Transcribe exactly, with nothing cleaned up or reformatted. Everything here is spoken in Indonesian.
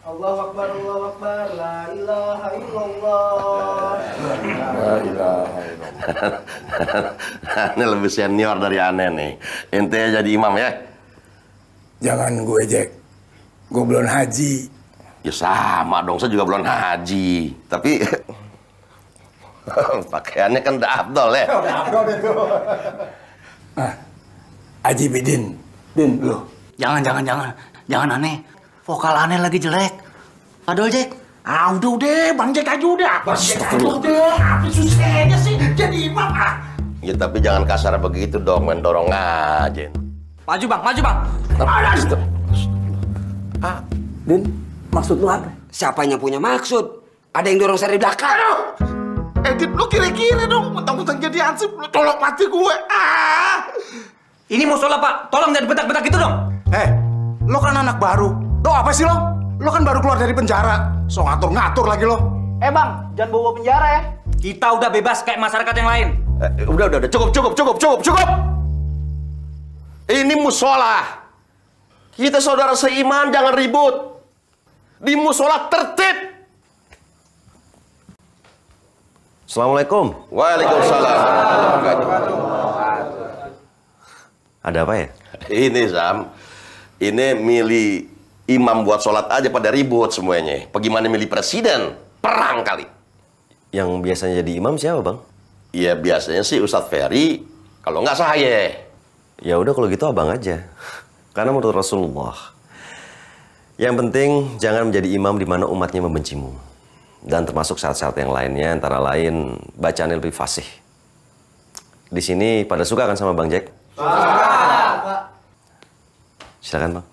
Allahu Akbar, Allahu Akbar, la ilaha illallah. La ilaha illallah. Ini lebih senior dari aneh nih. Ente jadi imam ya? Jangan gue, Jack. Gue belum haji. Ya sama dong, saya juga belum haji. Tapi pakaiannya kan udah afdol ya. Udah afdol itu. Ah, Haji Bidin. Din, lu. Jangan, jangan, jangan. Jangan aneh. Vokal aneh lagi jelek. Padahal, Jack. Ah, udah, udah. Bang Jack aja udah. Bang Jack aja udah. Apa susahnya sih jadi imam, ah? Ya tapi jangan kasar begitu dong, mendorong aja. Maju, Bang. Maju, Bang. Ah, Din, maksud lu apa? Siapanya punya maksud? Ada yang dorong saya di belakang. Aduh! Edit, lu kira-kira dong. Mentang-mentang jadi ansip, lu tolong mati gue. Ah! Ini mau sholat, Pak. Tolong jangan betak-betak gitu dong. Eh, lo kan anak baru. Lo apa sih lo? Lo kan baru keluar dari penjara. So ngatur-ngatur lagi lo. Eh bang, jangan bawa penjara ya. Kita udah bebas kayak masyarakat yang lain. Eh, udah, udah, udah. Cukup, cukup, cukup, cukup, cukup. Ini musola. Kita saudara seiman, jangan ribut. Di musola tertib. Assalamualaikum. Waalaikumsalam. Ada apa ya? Ini Sam, ini milih imam buat sholat aja pada ribut semuanya. Bagaimana milih presiden? Perang kali. Yang biasanya jadi imam siapa bang? Ya biasanya sih Ustadz Ferry, kalau nggak saya. Ya udah kalau gitu abang aja. Karena menurut Rasulullah, yang penting jangan menjadi imam di mana umatnya membencimu. Dan termasuk syarat-syarat yang lainnya, antara lain bacaannya lebih fasih. Di sini pada suka kan sama Bang Jack? Suka, Pak. Silakan, Bang.